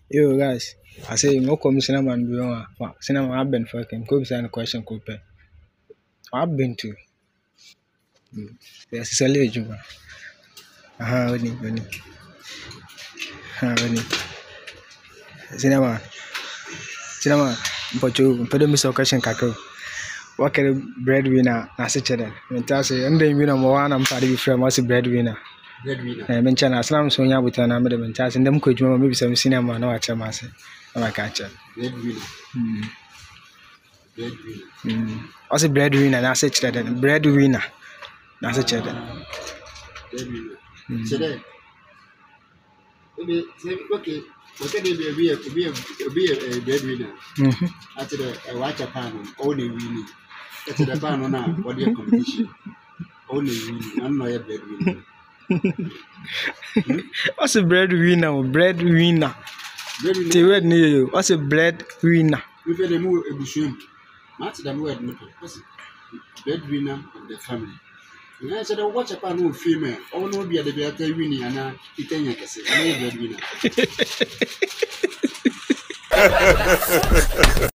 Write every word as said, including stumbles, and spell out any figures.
Yo guys, I say no come cinema man be on. Wow, cinema I've been fucking. Go beside the question could pay. I've been to. Mm. Yes, it's a legend. Aha, oni, oni. Ha, oni. Cinema, cinema. But you put me some question kakro. What kind of breadwinner? I say cheddar. Me tell say, and then you know more. I'm party from what's a breadwinner. Breadwinner. I mention as long as we are with an amateur mentas and them could maybe some cinema no watch a mass. I'm a catcher. Breadwinner. Hmm. Breadwinner. Hmm. What's a breadwinner? I say cheddar. Breadwinner. I say cheddar. Breadwinner. Cheddar. Okay, okay. Okay, be a be a be a be a breadwinner. Mhm. After the watch a pan, only winning. After the pan on now, what do you competition? Only winning. I'm not a breadwinner. What's a breadwinner? Breadwinner. The word near you. What's a breadwinner? We feel the move a bushroom. That's the word. What's breadwinner of the family? I said, watch a pan of female. Oh, no, be at the better winning and I tell you, I breadwinner.